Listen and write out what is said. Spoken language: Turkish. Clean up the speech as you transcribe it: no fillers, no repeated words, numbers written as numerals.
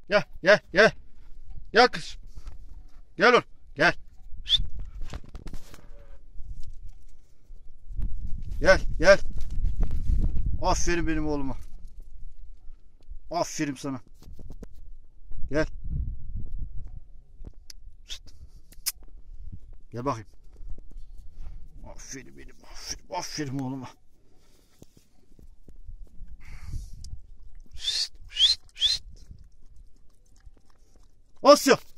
Gel gel gel. Gel kız. Gel oğlum. Gel. Şişt. Gel gel. Aferin benim oğluma. Aferin sana. Gel. Şişt. Gel bakayım. Aferin benim. Aferin, aferin oğluma. Şişt, şişt, şişt. Asya.